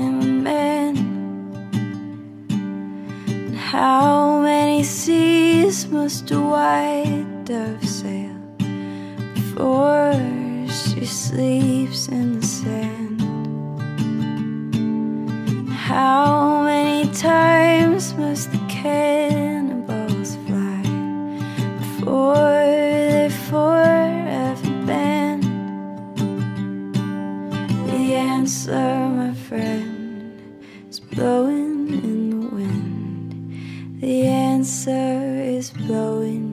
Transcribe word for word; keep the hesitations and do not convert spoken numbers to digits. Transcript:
can mend? And how many seas must a white dove sail before she sleeps in the sand? And how many times must the cannonballs fly before they're forever banned? The answer, my friend, is blowing in the wind. The answer is blowing